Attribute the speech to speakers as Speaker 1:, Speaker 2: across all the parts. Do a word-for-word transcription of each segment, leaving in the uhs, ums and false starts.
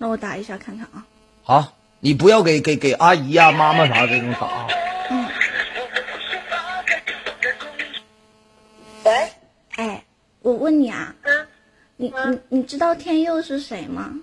Speaker 1: 那我打一下看看啊。
Speaker 2: 好，你不要给给给阿姨呀、啊、妈妈啥这种打啊。
Speaker 1: 嗯。
Speaker 3: 喂。
Speaker 1: 哎，我问你啊。
Speaker 3: 嗯。
Speaker 1: 你你你知道天佑是谁吗？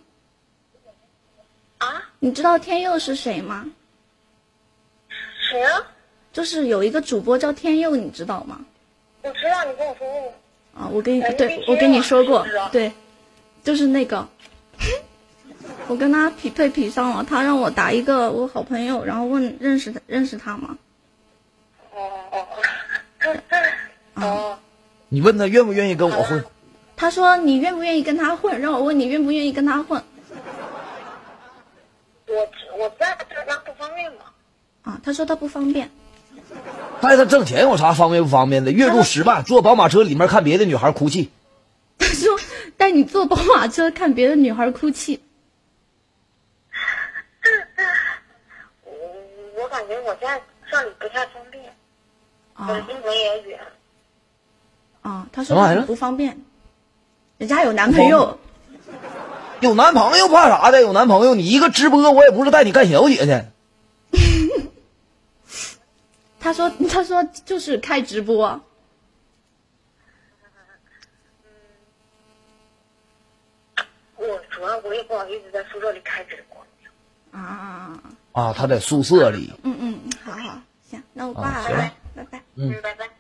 Speaker 3: 啊？
Speaker 1: 你知道天佑是谁吗？
Speaker 3: 谁啊？
Speaker 1: 就是有一个主播叫天佑，你知道吗？
Speaker 3: 我知道，你跟我说过。
Speaker 1: 啊，我跟你对，我跟你说过，对，就是那个，我跟他匹配匹上了，他让我打一个我好朋友，然后问认识他认识他吗？
Speaker 3: 哦哦哦。哦。
Speaker 2: 你问他愿不愿意跟我混？
Speaker 1: 他说你愿不愿意跟他混，让我问你愿不愿意跟他混。
Speaker 3: 我我在这边不方便吗？
Speaker 1: 啊，他说他不方便。
Speaker 2: 带他挣钱有啥方便不方便的？月入十万，坐宝马车里面看别的女孩哭泣。
Speaker 1: 他说带你坐宝马车看别的女孩哭泣。
Speaker 3: 我我感觉我在这里不太方便，
Speaker 1: 啊，
Speaker 3: 我离门也远。
Speaker 1: 啊，他说他不方便，人家有男朋友。
Speaker 2: 有男朋友怕啥的？有男朋友，你一个直播，我也不是带你干小姐去。
Speaker 1: 他说：“他说就是开直播。”
Speaker 3: 我主要我也不好意思在宿舍里开直播。
Speaker 1: 啊
Speaker 2: 啊，他在宿舍里。
Speaker 1: 嗯嗯，好好，行，那我挂了，
Speaker 2: 啊、
Speaker 1: 拜拜。
Speaker 2: 嗯，
Speaker 3: 拜拜。